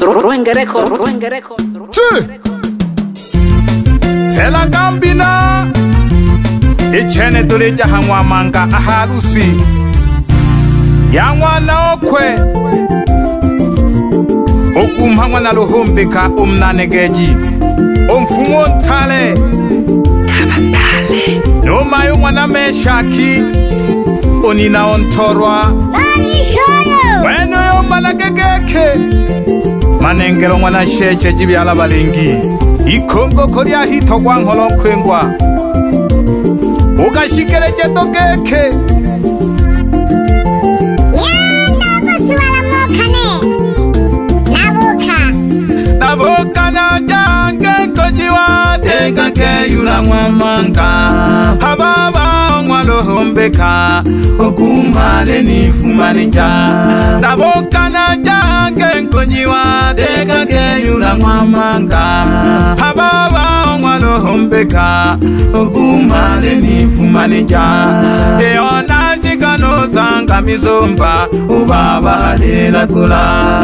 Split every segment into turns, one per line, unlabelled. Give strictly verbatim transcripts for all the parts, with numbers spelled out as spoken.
lwenge record, lwenge record.
Tela gambina ichene tuleja hamwa manga aharusi yangwa na okwe okumhangwa na luhumbika umnanegeji omfumo ntale abatale noma yungwa na meshaki onina ontorwa weno yomba na gegeke manengelo mwana sheshe jibyala balingi ikongo koria hito kwa nkolo kwengwa ugashikereje togeke naboka na jange nkojiwa teka ke yula mwamanga hababa mwalo hombeka okumale ni fumanija naboka na jange nkojiwa teka ke yula mwamanga hababa mwalo hombeka okumale ni fumanija eona jigano zanga mizomba ubaba lela kula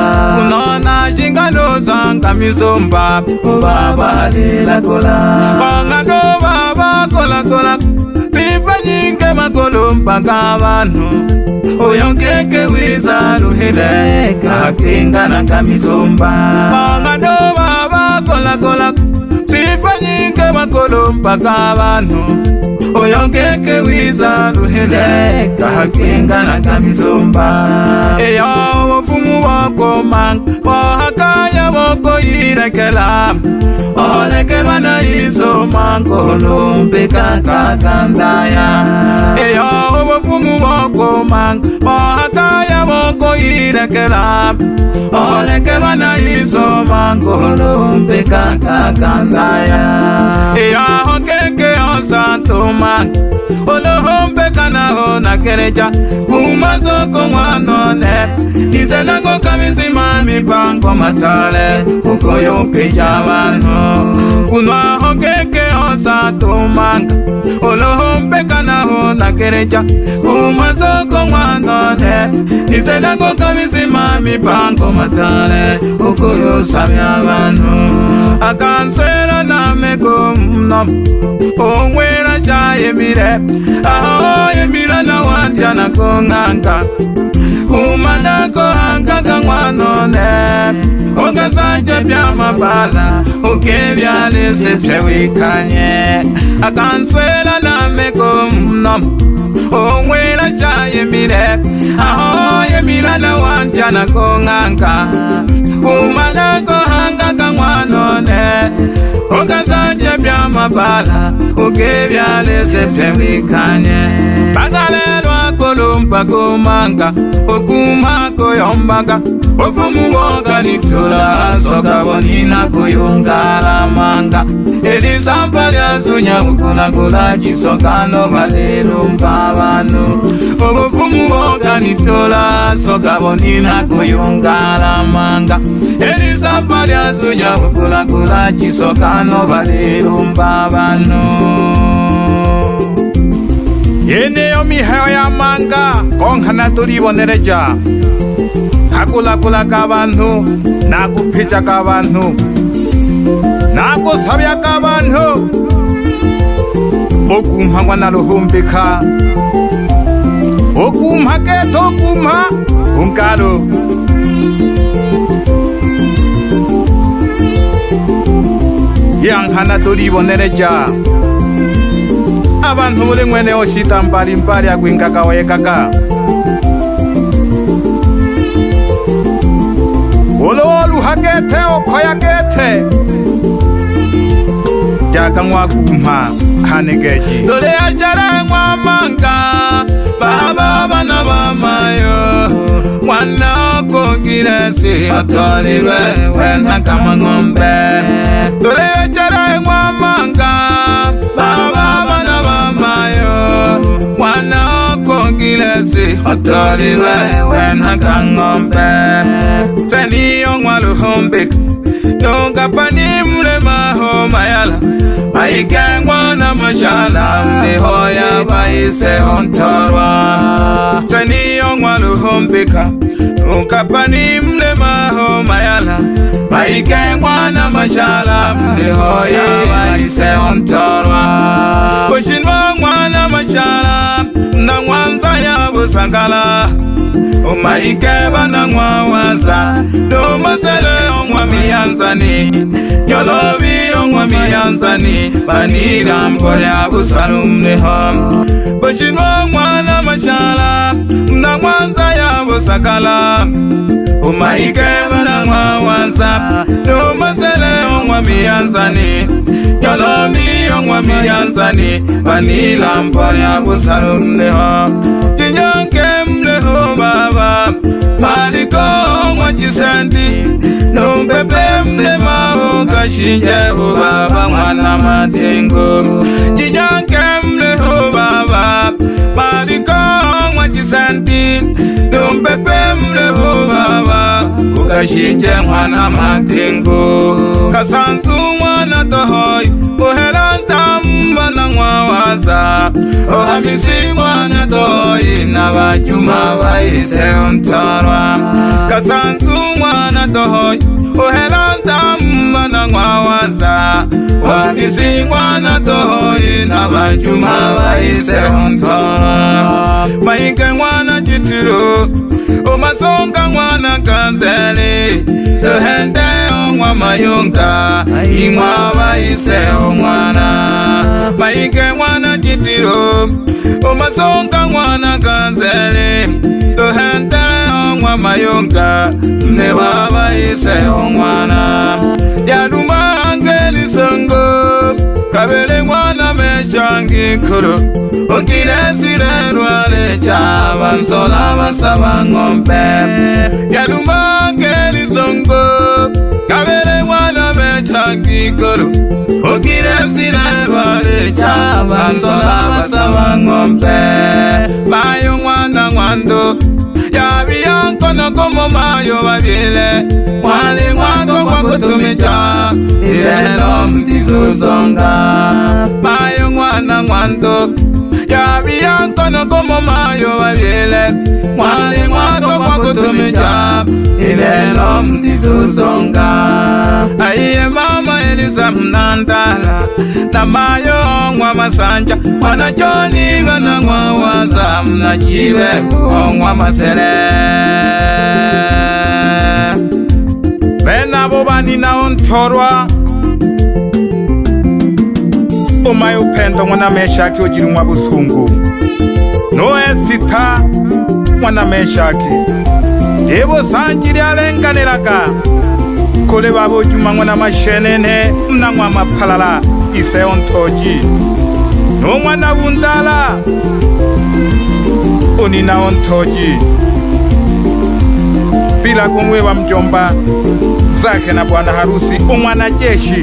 unona jingano zanga mizomba ubaba lela kula bangano baba kola kola sifa nyinge makolo mpaka abantu oyongeke wiza ruhele kakinga na kamizomba bangano baba kola kola sifa nyinge makolo mpaka abantu oyongeke wiza ruhele kakinga na kamizomba eyo ofumu wako mang wahakaya wako irekela olekeba na iso mangolo mpeka kakandaya eyo ofumu wako mang wahakaya wako irekela olekeba na iso mangolo mpeka kakandaya eyo okeke osanto mang olohombe kanaho na kereja kumazoko mwanone izenango kamizima mipango matale ukoyo peja wano kunwaho keke osa tomanga olohombe kanaho na kereja kumazoko mwanone izenango kamizima mipango matale ukoyo samya wano akansera na meko mnom ongwera chaye mire aho yemira na wandia na konganga kumana kohanga kangwanone ogasanje bya mabala ukebya lesese wikanye akanswela na meko mnom ongwera chaye mire aho yemira na wandia na konganga kumana kohanga kangwanone ogasanje bya mabala ukebya lesese wikanye bagalelwa kolumpa kumanga okuma koyombaga ofumu woga nitola soga bonina koyongala manga elisampa lya sunya ukuna kulaji soga no valelumpa vanu ofumu woga nitola soga bonina koyongala manga elisampa lya sunya ukuna kulaji soga no valelumpa vanu yene yo mihayo ya manga konghana tulibonereja hakulakula kabantu nakuphicha kabantu nakusabya kabantu okumhangwa na luhumbika okumha keto okumha unkalo yanghana tulibonereja abantu buli mwene oshita mbali mbali akwingaka wekaka olo hakete okoya kete jaka ngwa gumha kanegeji dole ajara ngwa manga baba bana bamayo mwana kongiresi atolirwe wena kama ngombe dole ajara ngwa manga baba bana bamayo mwana kongiresi atolirwe wena kama ngombe seniyo ngwa luhombika nonga pani mlema ho mayala maigengwa na mashala mnihoya baise hontorwa seniyo ngwa luhombika nonga pani mlema ho mayala Maike mwana mashala mlehoya waise ontorwa Bushinwa mwana mashala na mwanza ya busangala Maike bana mwawaza do masele omwa miyanzani Nyolobi omwa miyanzani banira mpole abusalum nehom Bushinwa mwana mashala na mwanza ya busangala Maike bana mwawaza do masele omwa miyanzani Nyolobi omwa miyanzani banira mpole abusalum nehom Jinyanke mleho baba Maliko mwajisendi Numpepe mlema Kashinje baba mwana matengo Jinyanke mleho baba Maliko mwajisendi Numpepe mleho baba Kashinje mwana matengo Kasansu mwana tohoi Uhelanta mbana mwawaza Ohamisi mwana tohoi Na wajuma waise ontorwa Kasansu mwana tohoi Uhelanta mbana mwawaza Ohamisi mwana tohoi Na wajuma waise ontorwa Maike mwana jitiro Omasonga mwana kanzeli Tuhende omwa mayunga Imwa waise omwana Maike mwana jitiro Omasonga mwana kanzeli Tuhende omwa mayunga Mnewa waise omwana Yaduma angeli songo Kabele mwana mechangi kuro Okine sire rwale chava Nsola basaba ngombe Yaduma angeli songo Kabele mwana mechangi kuro Okine sire rwale chava Nsola basaba ngombe Mayo mwana mwando Yabi yankono komo mayo babile Wale mwando kwa kutumicha Ilelo mtizuzonga Mayo mwana mwando Yabi yankono komo mayo babile Wale mwando kwa kutumicha Ilelo mtizuzonga Aiye mama Eliza mnandala Na mayo ngwa masanja Wana joni wana ngwa waza Mna chiwe ngwa masele Bena bobani na ontorwa Umayo pendo mwana meshaki ojiri mwa busungu No esita mwana meshaki Ebo sanjiri alenganelaka Kole babo juma mwana mashenene Mna mwa mapalala ise ontoji No mwana bundala Unina ontoji Bila kumwewa mjomba Zake na bwana harusi umwana jeshi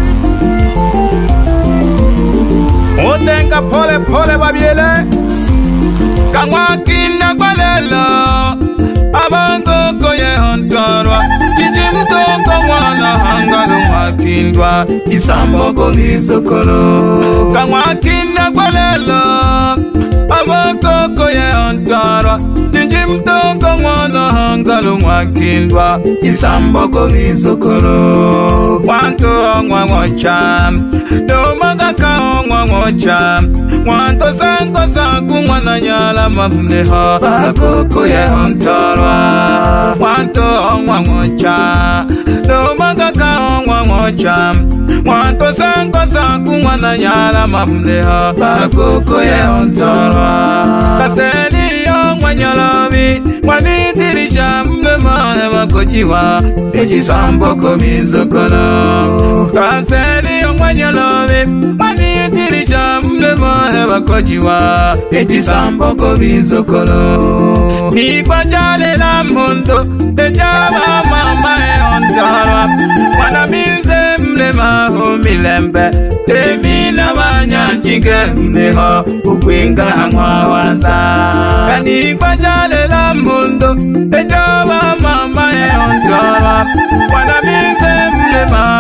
Utenga pole pole babiele Kangwa kinda kwa lelo Abango koye ontorwa Kijimtoko mwana hangalo mwakindwa Isambo kolizokolo Kangwa kinda kwa lelo Abango koye ontorwa Kijimtoko mwana hangalo mwakindwa Isambo kolizokolo Wanto ongwa ngocham Domaga ka ongwa ngocham Wanto sango sangu mwana nyala mamneha Bakoko ye ontorwa Wanto ongwa ngocha Domaga ka ongwa ngocha Wanto sango sangu mwana nyala mamneha Bakoko ye ontorwa Kaseni ongwa nyalobi Wanitirisha mnemane wakojiwa Echi sambo komizokolo Kaseni ongwa nyalobi Wanitirisha mnemane wakojiwa Echi sambo komizokolo Nikwa jale la mundo Ejaba mama e ontarwa Wanamize mlema humilembe Emina wanyanjike mneho Ukwinga hangwa waza Kanikwa jale la mundo Ejaba mama e ontarwa Wanamize mlema humilembe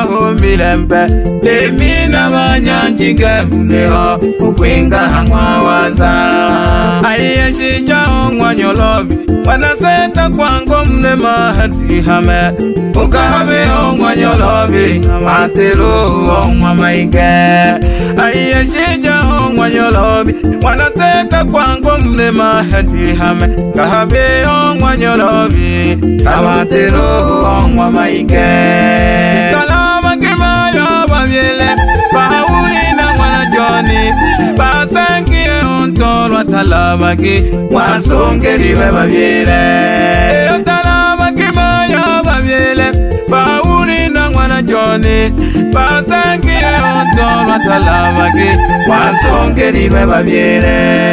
vilempe lemina banyanjige mneho ukwenga hangwa waza aiye shija ongwa nyolobi wanaseta kwango mnema hati hame ukahabe ongwa nyolobi matelo ongwa maike aiye shija ongwa nyolobi wanaseta kwango mnema hati hame kahabe ongwa nyolobi matelo ongwa maike kalama kimaya babyele bahuli na mwana joni basangie ontolwa talama ki wasongeliwe babyele eyo talama kimaya babyele bahuli na mwana joni basangie ontolwa talama ki wasongeliwe babyele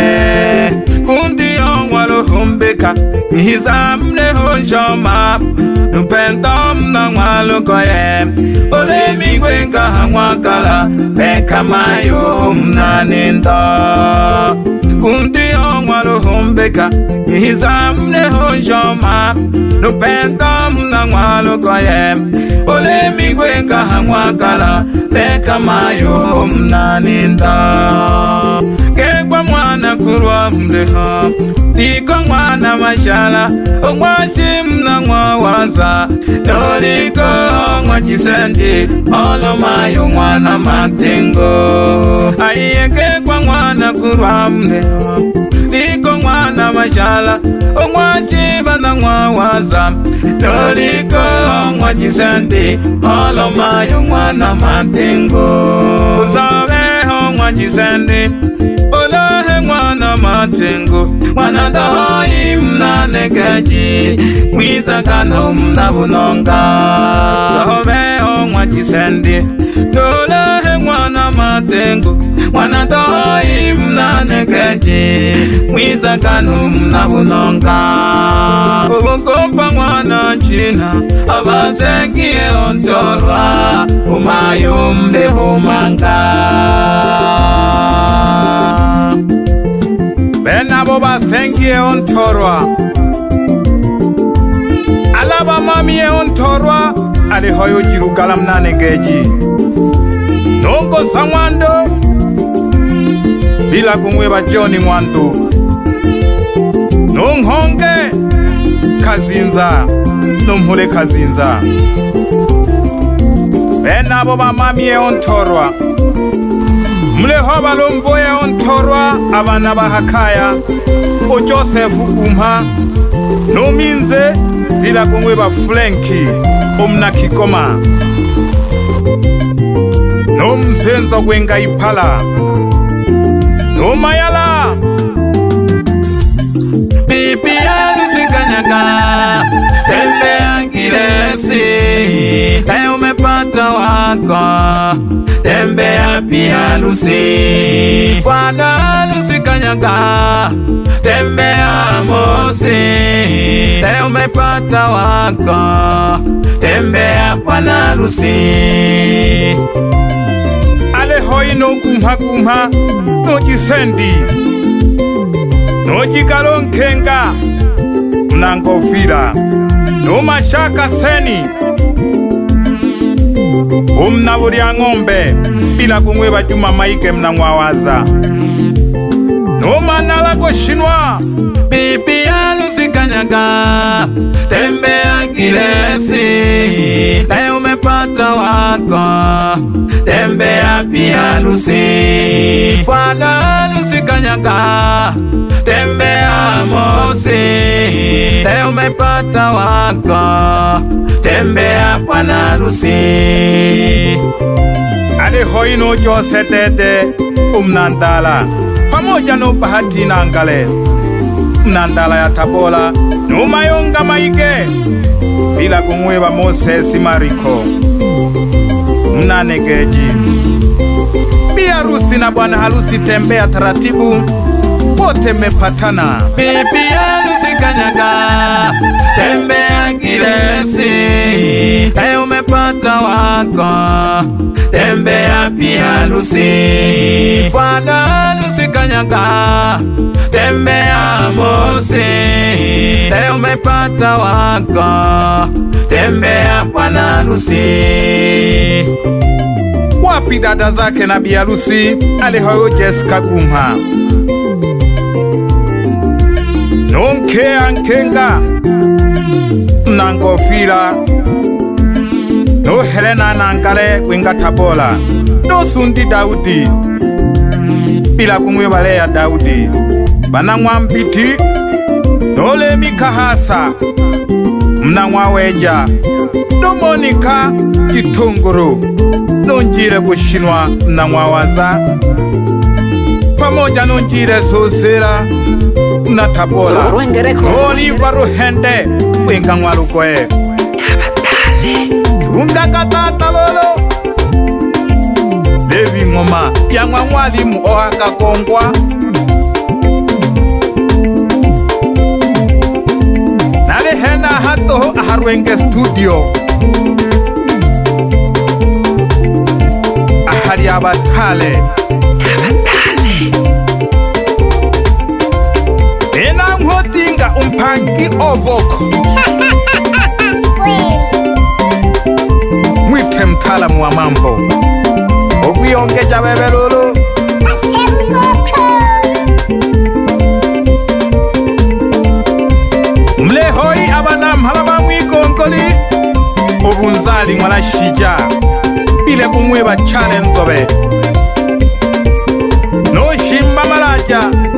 kundi ongwalo humbeka Nihizamle honshoma Nupentom na ngwalo koye Ole migwenga hangwakala Beka mayo mnanindo Kundi ongwalo humbeka Nihizamle honshoma Nupentom na ngwalo koye Ole migwenga hangwakala Beka mayo mnanindo Kekwa mwana kurwa mleho Liko mwana mashala Ongwashim na ngwa waza Noliko ongwa jisendi Olo mayo mwana matengo Ayeke kwa mwana kurwa mleho Liko mwana mashala Ongwashim na ngwa waza Noliko ongwa jisendi Olo mayo mwana matengo Uzawe ongwa jisendi Olo mwana matengo Mwana doi mna negeji Mwiza kano mna bunonga Dove ongwa jisendi Dole mwana matengo Mwana doi mna negeji Mwiza kano mna bunonga Ubukompa mwana china Abasengie ontorwa Umayumbe humanga Benabo basengie ontorwa Alaba mami e ontorwa Ali hoyo jirugala mnane geji Nongo samwando Bila kumweba joni mwandu Nunghonge Kazinza Numhule kazinza Benabo ba mami e ontorwa Mleho balomboye ontorwa abana bahakaya o Joseph GUMHA no minze bila kumwe ba Frenki omna kikoma no mzenzo kwenga ipala no mayala pipi alusikanyaga tembe angilesi kayo umepata wako Tembea pia lusi Kwana lusi kanyaga Tembea mosi Teo umepata wako Tembea kwana lusi Ale hoi no GUMHA GUMHA No jisendi No jikalonkenga Mnangofira No mashaka seni Umna buria ngombe bila kumweba juma maike mna mwawaza No manala koshinwa Bibi alusikanyaga Tembea kilesi Nae umepata wako Tembea pia lusi Kwana alusikanyaga Tembea mosi Nae umepata wako Tembea kwana lusi Ale hoi no jose tete umnandala Pamoja no bahati nangale Mnandala ya tabola No mayonga maike Bila kumweba Moses Mariko Mnanegeji Bia harusi na bwana harusi tembea taratibu Wote mepatana Bibi harusi kanyaga Tembea kilesi Kayo umepatana umepata wako, tembea pia Lucy. Bwana Lucy Kanyaga, tembea Mose. Leo umepata wako, tembea Bwana Lucy. Wapi dada zake na bi harusi alihoyo Jessica Gumha? Nonke ankenga Nangofila no Helena Nangale Winga Tabola no Sundi Daudi bila kumwe bale ya Daudi banangwa mpiti no Lemi Kahasa mnangwa weja no Monica Kitongoro no Njire Bushinwa mnangwa waza pamoja no Njire Sosera na Tabola Oliva Ruhende Winga Ngwarukwe Tunga Katata Lolo Devi Ngoma Yangwa Mwalimu Oha Kagongwa Nale Hena Hato Aharwenge Studio Ahari Abatale Ena Mhotinga Umpangi Ovoko Mwite mtaalamu wa mambo Ogwiongeja bebe lolo Mlehoi abana mhalaba mwikongoli Obunzali mwana shija Bile kumweba chale nzobe No shimba malaja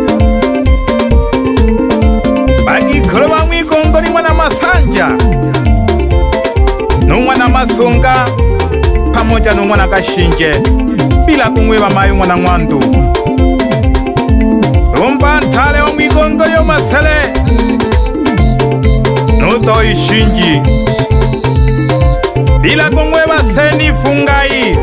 Bagi koloba mwikongoli mwana masanja No mwana masonga pamoja no mwana kashinje bila kumweba mayu mwana ngwandu Rumba ntale o mwikongoli o masele No doi shinji bila kumweba seni fungai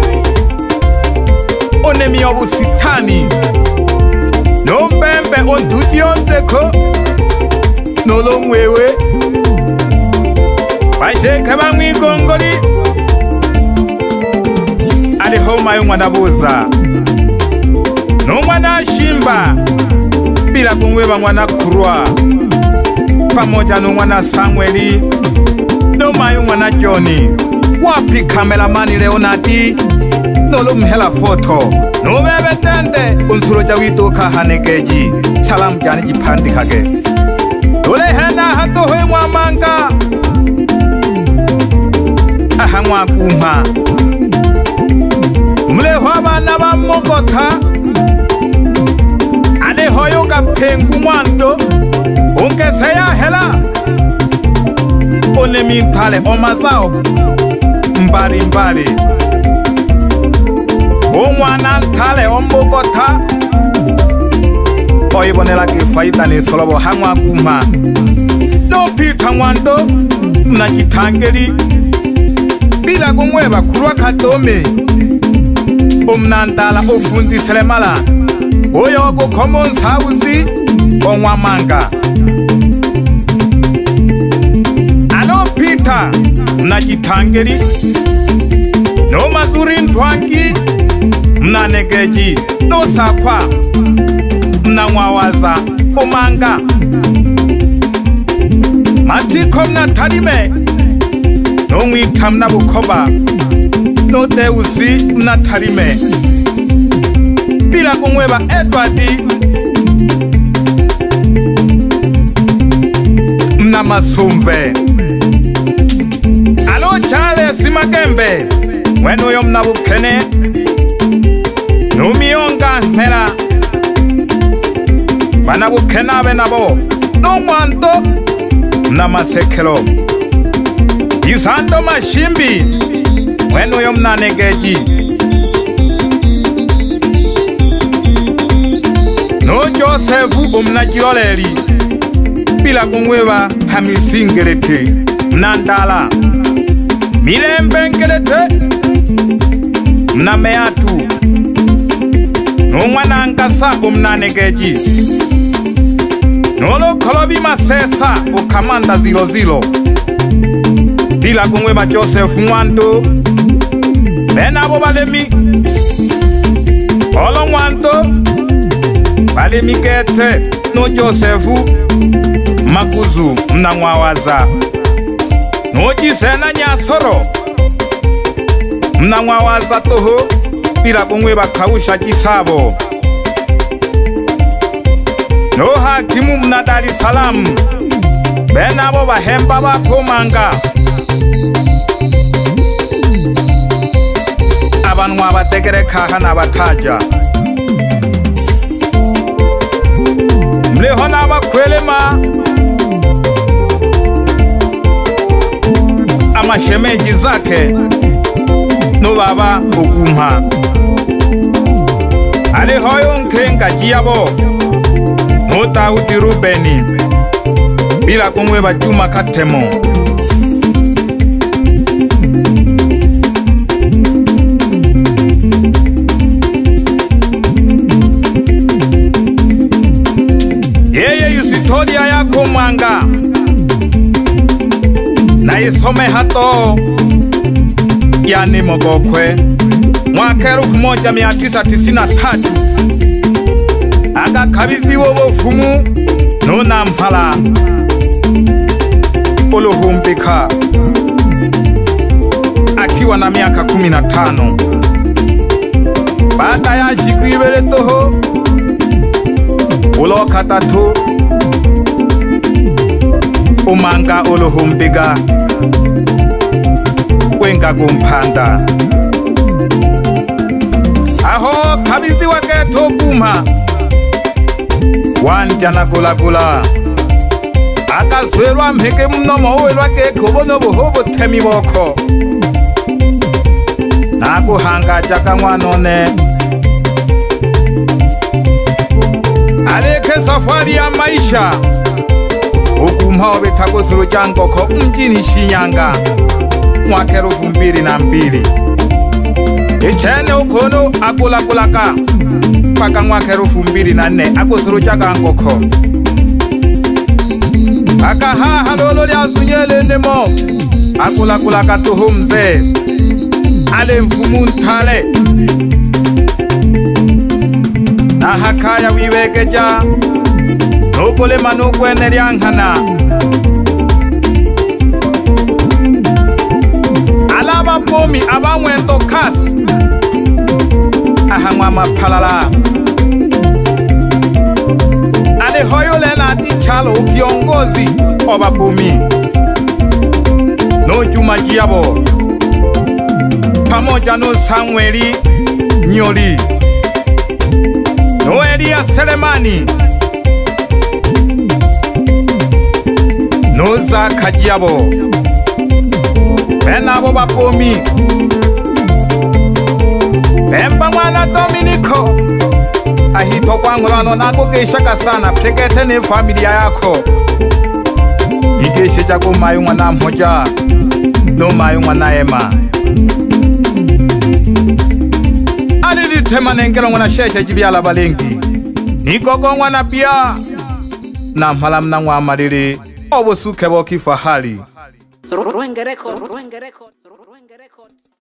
Onemi obu sitani No mbembe ontuji onzeko No lo mwewe Baisheke ba mwikongoli Aliho mayu mwana boza No mwana shimba bila kumweba mwana kurwa pamoja no mwana Samueli No mayu mwana Johnny Wapi kameramani Leonardi No lumhela foto No bebe tende Unsuroja witoka hanegeji Salam jani jipandikage Dole hena hato hoi mwamanga Aha mwa Gumha Mleho abana ba Mogota Alehoyo kapengu mwando Ungeseya hela Onemi ntale omazao Mbali mbali Omwana ntale omogota Oibonela kifaita ni solobo hangwa Gumha No pita mwando Mnajitangeli Bila kumweba kurwa katome Omnandala ofundi selemala Oyo go common sauzi Onwa manga Ano pita Mnajitangeli No mazuri ntwangi Mnanegeji No sakwa Mnangwawaza Omanga Matiko mnatarime No mwita mnabukoba No deusi mnatarime Bila kumweba Edwardi Mna masumve Alo chale simagembe Wenu yo mnabukene No mionga mela Banabukena benabo No mwanto Mna masekelo Isando mashimbi Wenu yo mnanegeji No Josefu umnajioleli Bila kumweba hamisingelete Mnandala Milembengelete Mnameatu No mwana angasa umnanegeji Nolo kolobi masesa ukamanda zilo zilo Pila kungwe ba Joseph Mwanto Bena bo balemi Olo Mwanto Balemi kete no Joseph Makuzu mnangwawaza Noji sena nyasoro Mnangwawaza toho Pila kungwe ba kausha kisabo No hakimu mna Dar es Salaam Bena bo bahemba ba komanga Abanwa bategere kahana bataja Mleho na bakwelema Amashemeji zake No baba GUMHA Ale hoyo nkenga jiyabo No Daudi Rubeni Bila kungwe ba Juma Katemo Yeye yusitoria yako mwanga Na isome hato Yani mogokwe Mwaka elfu moja mia tisa tisini na tatu Aga kabizi wobo fumu Nona mpala Olohumbika Akiwa na miaka kumi na tano Baada ya siku ibere toho Ulo katatu Umanga olohumbiga Wenga gumpanda Aho kabizi waketo GUMHA Wanjana gula gula Akazwerwa mpeke mnomo uwelwa keko bono buhobo temi boko Naku hanga jaka mwanone Aleke safari ya maisha GUMHA wabetago zuru jango ko mjini Shinyanga Mwaka elfu mbili na mbili Ichene ukono akula kulaka Paka mwaka elfu mbili na nne Ako zuru jaga ngoko Aka haa halolo ya zunyele nemo Akula kulaka tuhumze Ale mfumuntale Na hakaya wiwegeja Nukule manukwe neriangana Alaba pomi abamwento kas Ahangwa mapalala Ale hoyo lena di chalo kiongozi Oba pomi No Juma Jiabo Pamoja no Samueli Nyoli No Elia Selemani No Zaka Jiabo Bena bo bapomi Bemba mwana Dominico Ahito kwangulano nako keshaka sana Pekete ni familia yako Igeshe jako mayu mwana mmoja No mayu mwana ema Alilite manengelo mwana sheshe jibiala balengi Niko kongwa na pia Na mpalam na ngwa malili Obo suke boki fahali
Lwenge record, lwenge record.